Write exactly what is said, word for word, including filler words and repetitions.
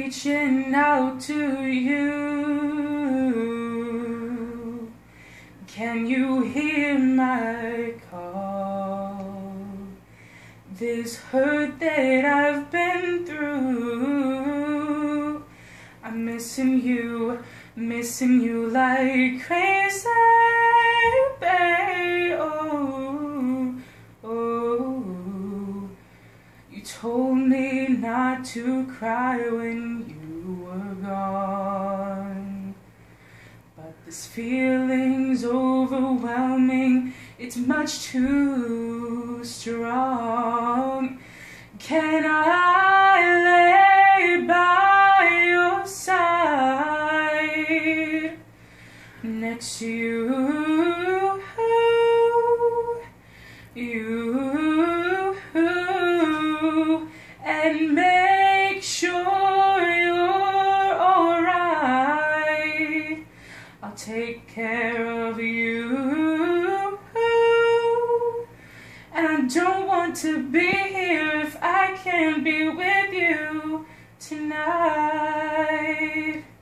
reaching out to you. Can you hear my call? This hurt that I've been through, I'm missing you, missing you like crazy, babe. Oh, oh. You told me not to cry when you were gone, but this feeling's overwhelming, it's much too strong. Can I lay by your side, next to you, you, and make sure you're alright? I'll take care of you, and I don't want to be here if I can't be with you tonight.